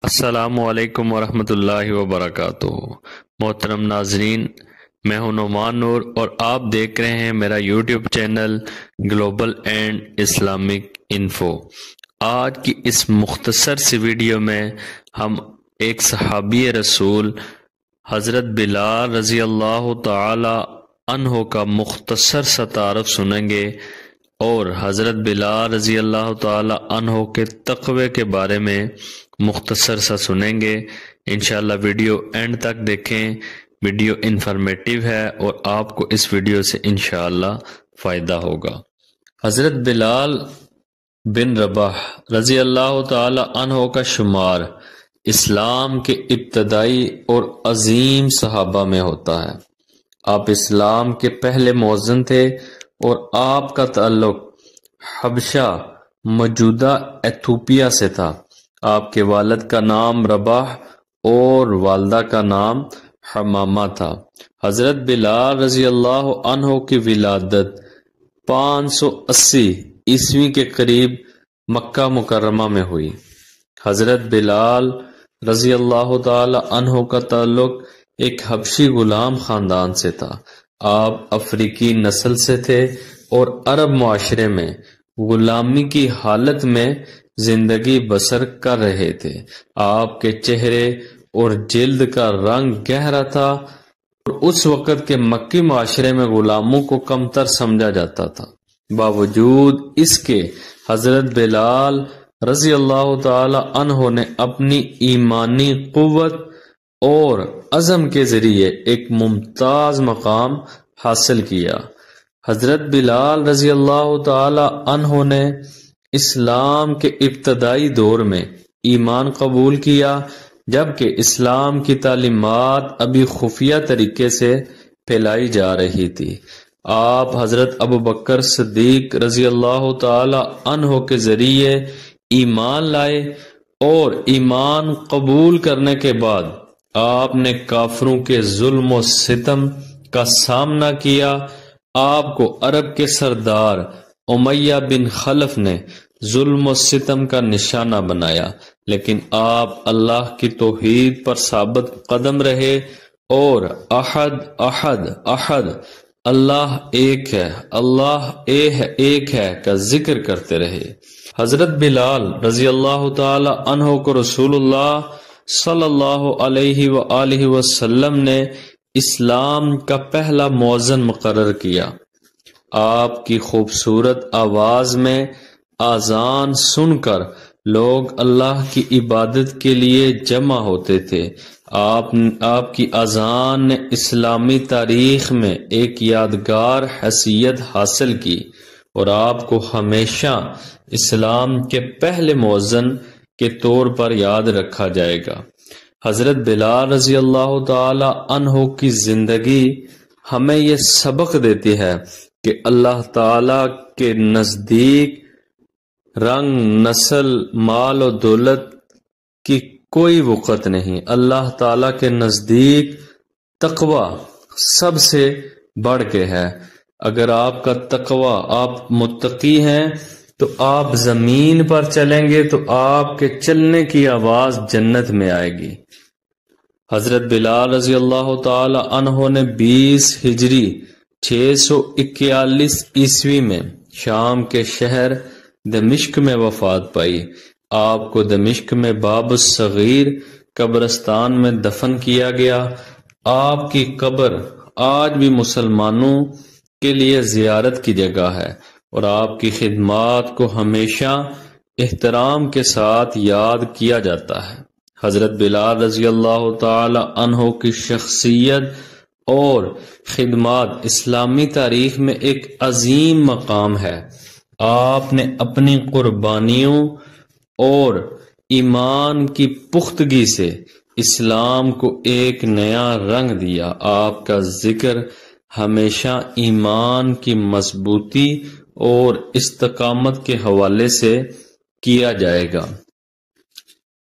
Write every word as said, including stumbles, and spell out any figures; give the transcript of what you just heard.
السلام علیکم ورحمۃ اللہ وبرکاتہ۔ محترم ناظرین، میں ہوں نعمان نور اور آپ دیکھ رہے ہیں میرا YouTube channel global and Islamic info. آج کی اس مختصر سی ویڈیو میں ہم ایک صحابی رسول حضرت بلال رضی اللہ تعالی عنہ کا مختصر سا تعارف سنیں گے اور حضرت بلال رضی اللہ تعالی عنہ کے تقوی کے بارے میں مختصر سا سنیں گے۔ انشاءاللہ ویڈیو اینڈ تک دیکھیں، ویڈیو انفارمیٹیو ہے اور آپ کو اس ویڈیو سے انشاءاللہ فائدہ ہوگا۔ حضرت بلال بن رباح رضی اللہ تعالی عنہ کا شمار اسلام کے ابتدائی اور عظیم صحابہ میں ہوتا ہے۔ آپ اسلام کے پہلے مؤذن تھے اور آپ کا تعلق حبشہ موجودہ ایتھوپیا سے تھا۔ آپ کے والد کا نام رباح اور والدہ کا نام حمامہ تھا۔ حضرت بلال رضی اللہ عنہ کی ولادت پانچ سو اسی عیسوی کے قریب مکہ مکرمہ میں ہوئی۔ حضرت بلال رضی اللہ تعالی عنہ کا تعلق ایک حبشی غلام خاندان سے تھا۔ آپ افریقی نسل سے تھے اور عرب معاشرے میں غلامی کی حالت میں زندگی بسر کر رہے تھے۔ آپ کے چہرے اور جلد کا رنگ گہرا تھا اور اس وقت کے مکی معاشرے میں غلاموں کو کمتر سمجھا جاتا تھا۔ باوجود اس کے حضرت بلال رضی اللہ تعالی عنہ نے اپنی ایمانی قوت اور عزم کے ذریعے ایک ممتاز مقام حاصل کیا۔ حضرت بلال رضی اللہ تعالی عنہ نے اسلام کے ابتدائی دور میں ایمان قبول کیا، جبکہ اسلام کی تعلیمات ابھی خفیہ طریقے سے پھیلائی جا رہی تھی۔ آپ حضرت ابوبکر صدیق رضی اللہ تعالی عنہ کے ذریعے ایمان لائے اور ایمان قبول کرنے کے بعد آپ نے کافروں کے ظلم و ستم کا سامنا کیا۔ آپ کو عرب کے سردار امیہ بن خلف نے ظلم و ستم کا نشانہ بنایا، لیکن آپ اللہ کی توحید پر ثابت قدم رہے اور احد احد احد اللہ ایک ہے، اللہ ایک ہے کا ذکر کرتے رہے۔ حضرت بلال رضی اللہ تعالی عنہ کو رسول اللہ صلی اللہ علیہ وآلہ وسلم نے اسلام کا پہلا مؤذن مقرر کیا۔ آپ کی خوبصورت آواز میں اذان سن کر لوگ اللہ کی عبادت کے لیے جمع ہوتے تھے۔ آپ آپ کی اذان نے اسلامی تاریخ میں ایک یادگار حیثیت حاصل کی اور آپ کو ہمیشہ اسلام کے پہلے مؤذن کے طور پر یاد رکھا جائے گا۔ حضرت بلال رضی اللہ تعالی عنہ کی زندگی ہمیں یہ سبق دیتی ہے کہ اللہ تعالی کے نزدیک رنگ، نسل، مال و دولت کی کوئی وقت نہیں۔ اللہ تعالی کے نزدیک تقوی سب سے بڑھ کے ہے۔ اگر آپ کا تقوی، آپ متقی ہیں تو آپ زمین پر چلیں گے تو آپ کے چلنے کی آواز جنت میں آئے گی۔ حضرت بلال رضی اللہ تعالی عنہ نے بیس ہجری چھ سو اکیالیس عیسوی میں شام کے شہر دمشق میں وفات پائی۔ آپ کو دمشق میں باب الصغیر قبرستان میں دفن کیا گیا۔ آپ کی قبر آج بھی مسلمانوں کے لیے زیارت کی جگہ ہے اور آپ کی خدمات کو ہمیشہ احترام کے ساتھ یاد کیا جاتا ہے۔ حضرت بلال رضی اللہ تعالی عنہ کی شخصیت اور خدمات اسلامی تاریخ میں ایک عظیم مقام ہے۔ آپ نے اپنی قربانیوں اور ایمان کی پختگی سے اسلام کو ایک نیا رنگ دیا۔ آپ کا ذکر ہمیشہ ایمان کی مضبوطی اور استقامت کے حوالے سے کیا جائے گا۔